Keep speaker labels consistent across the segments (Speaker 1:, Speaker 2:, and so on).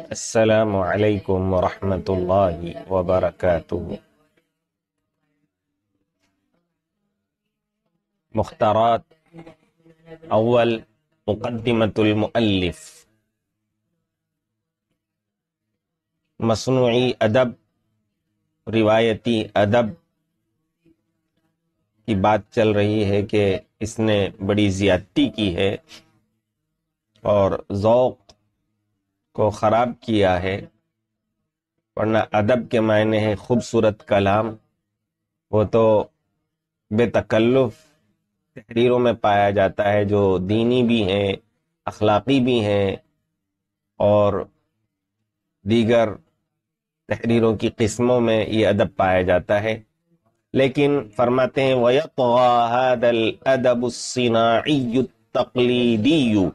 Speaker 1: السلام علیکم ورحمۃ اللہ وبرکاتہ۔ مختارات اول، مقدمۃ المؤلف۔ مصنوعی ادب، روایتی ادب کی بات چل رہی ہے کہ اس نے بڑی زیادتی کی ہے اور ذوق کو خراب کیا ہے، ورنہ ادب کے معنی ہے خوبصورت کلام، وہ تو بے تکلف تحریروں میں پایا جاتا ہے جو دینی بھی ہیں، اخلاقی بھی ہیں اور دیگر تحریروں کی قسموں میں یہ ادب پایا جاتا ہے۔ لیکن فرماتے ہیں وَيَطْغَى هَذَا الْأَدَبُ الصِّنَاعِيُّ التَّقْلِيدِيُّ،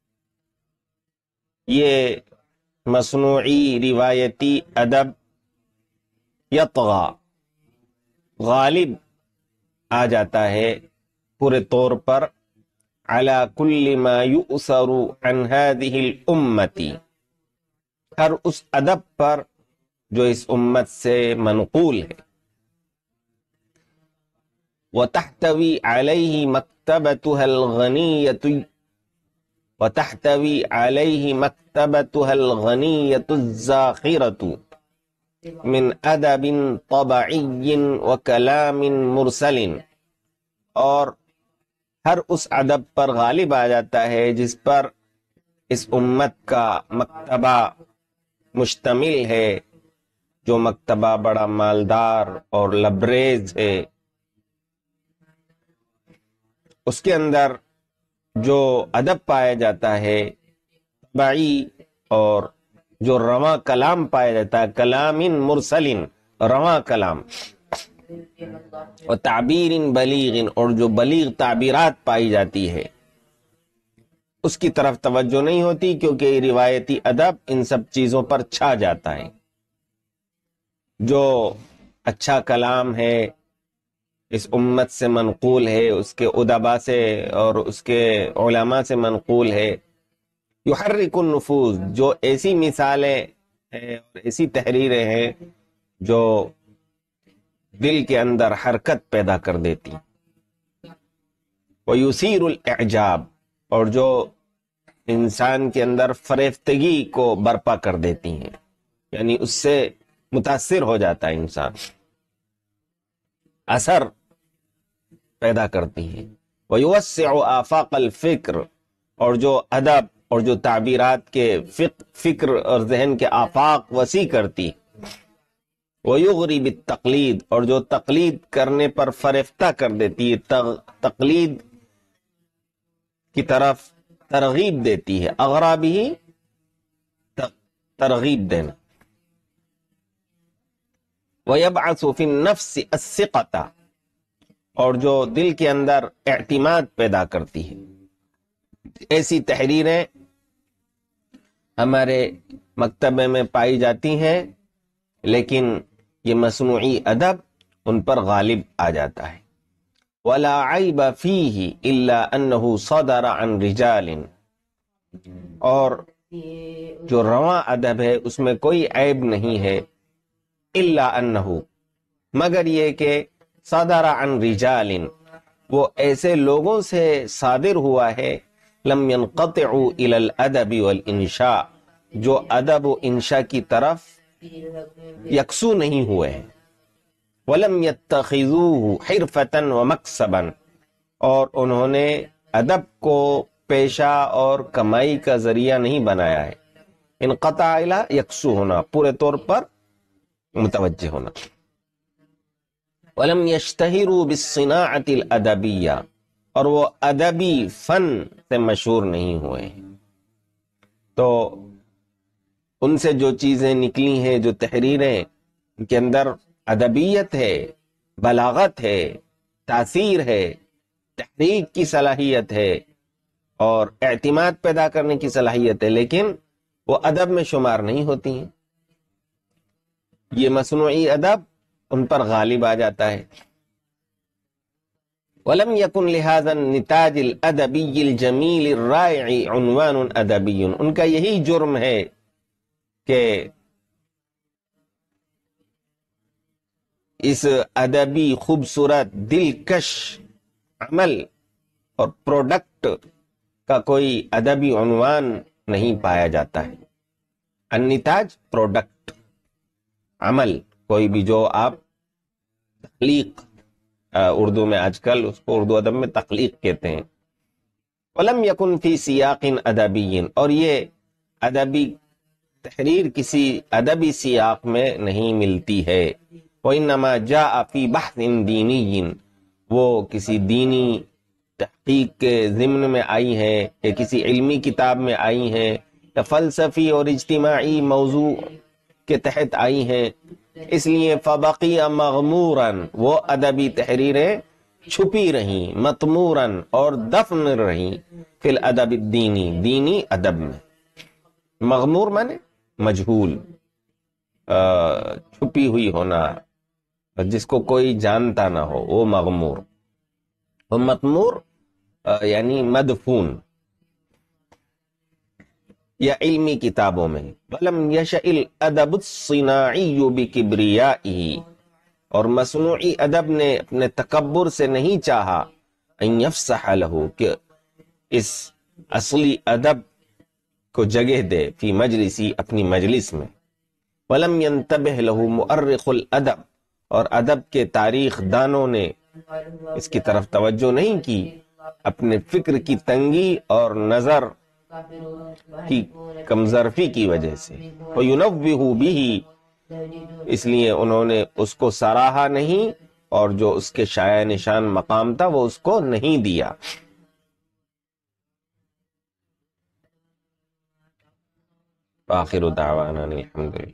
Speaker 1: یہ مصنوعی روایتی ادب یطغى، غالب آ جاتا ہے پورے طور پر علی کل ما یؤثر عن هذه الامتی، ہر اس ادب پر جو اس امت سے منقول ہے، وتحتوی علیہ مکتبتها الغنیۃ، وتحتوی علیہ مکتبتها الغنیۃ الزاخرۃ من ادب طبعی وکلام مرسل، اور ہر اس ادب پر غالب آ جاتا ہے جس پر اس امت کا مکتبہ مشتمل ہے، جو مکتبہ بڑا مالدار اور لبریز ہے۔ اس کے اندر جو ادب پایا جاتا ہے طبعی، اور جو رواں کلام پایا جاتا ہے، کلام مرسل، رواں کلام، اور تعبیر بلیغ، اور جو بلیغ تعبیرات پائی جاتی ہے، اس کی طرف توجہ نہیں ہوتی کیونکہ روایتی ادب ان سب چیزوں پر چھا جاتا ہے۔ جو اچھا کلام ہے، اس امت سے منقول ہے، اس کے ادبا سے اور اس کے علماء سے منقول ہے، یحرک النفوس، جو ایسی مثالیں ہیں اور ایسی تحریریں ہیں جو دل کے اندر حرکت پیدا کر دیتی، ویثیر الاعجاب، اور جو انسان کے اندر فریفتگی کو برپا کر دیتی ہیں، یعنی اس سے متاثر ہو جاتا ہے انسان، اثر پیدا کرتی ہیں۔ ویوسع آفاق الفکر، اور جو ادب اور جو تعبیرات کے فکر اور ذہن کے آفاق وسیع کرتی۔ ویغری بالتقلید، اور جو تقلید کرنے پر فریفتہ کر دیتی ہے، تقلید کی طرف ترغیب دیتی ہے، اغرا بھی ترغیب دینا۔ وَيَبْعَثُ فِي النَّفْسِ الثِّقَةَ، اور جو دل کے اندر اعتماد پیدا کرتی ہے۔ ایسی تحریریں ہمارے مکتبے میں پائی جاتی ہیں، لیکن یہ مصنوعی ادب ان پر غالب آ جاتا ہے۔ وَلَا عَيْبَ فِيهِ إِلَّا أَنَّهُ صَدَرَ عَنْ رِجَالٍ، اور جو رواں ادب ہے اس میں کوئی عیب نہیں ہے، الا انہ، مگر یہ کہ صدر عن رجال، وہ ایسے لوگوں سے صادر ہوا ہے، لم ينقطعوا الى الادب والانشاء، جو ادب و انشاء کی طرف یکسو نہیں ہوئے ہیں، ولم يتخذوه حرفة ومکسبا، اور انہوں نے ادب کو پیشہ اور کمائی کا ذریعہ نہیں بنایا ہے۔ انقطع الى یکسو ہونا، پورے طور پر متوجہ ہونا۔ وَلَمْ يَشْتَهِرُوا بِالصِّنَاعَةِ الْأَدَبِيَّةِ، اور وہ ادبی فن سے مشہور نہیں ہوئے ہیں۔ تو ان سے جو چیزیں نکلی ہیں، جو تحریریں، ان کے اندر ادبیت ہے، بلاغت ہے، تاثیر ہے، تحریک کی صلاحیت ہے اور اعتماد پیدا کرنے کی صلاحیت ہے، لیکن وہ ادب میں شمار نہیں ہوتی ہیں۔ یہ مصنوعی ادب ان پر غالب آ جاتا ہے۔ وَلَمْ يَكُنْ لِهَذَا النِّتَاجِ الْأَدَبِيِّ الْجَمِيلِ الرَّائِعِ عُنْوَانٌ أَدَبِيٌّ، ان کا یہی جرم ہے کہ اس ادبی خوبصورت دلکش عمل اور پروڈکٹ کا کوئی ادبی عنوان نہیں پایا جاتا ہے. النتاج پروڈکٹ، عمل کوئی بھی جو آپ تخلیق، اردو میں آج کل اس کو اردو ادب میں تخلیق کہتے ہیں. ولم یکن فی سیاق ادبی، اور یہ ادبی تحریر کسی ادبی سیاق میں نہیں ملتی ہے. وانما جاء فی بحث دینی، وہ کسی دینی تحقیق کے ضمن میں آئی ہیں یا کسی علمی کتاب میں آئی ہیں یا فلسفی اور اجتماعی موضوع کے تحت آئی ہیں. اس لیے فبقی مغموراً، وہ ادبی تحریریں چھپی رہیں، مطموراً اور دفن رہیں فی الادب الدینی، دینی ادب میں. مغمور مانے مجہول، چھپی ہوئی ہونا، جس کو کوئی جانتا نہ ہو، وہ مغمور. اور مطمور یعنی مدفون یا علمی کتابوں میں. ولم یشأ الادب الصناعی بکبریائہ، اور مصنوعی ادب نے اپنے تکبر سے نہیں چاہا ان یفسح لہ، کہ اس اصلی ادب کو جگہ دے، فی مجلسی، اپنی مجلس میں. ولم ینتبہ لہ مؤرخ الادب، اور ادب کے تاریخ دانوں نے اس کی طرف توجہ نہیں کی، اپنے فکر کی تنگی اور نظر کی کمظرفی کی وجہ سے. وَيُنَوِّهُ بِهِ، اس لیے انہوں نے اس کو سراہا نہیں، اور جو اس کے شایع نشان مقام تھا وہ اس کو نہیں دیا. آخر دعوانا الحمدللہ.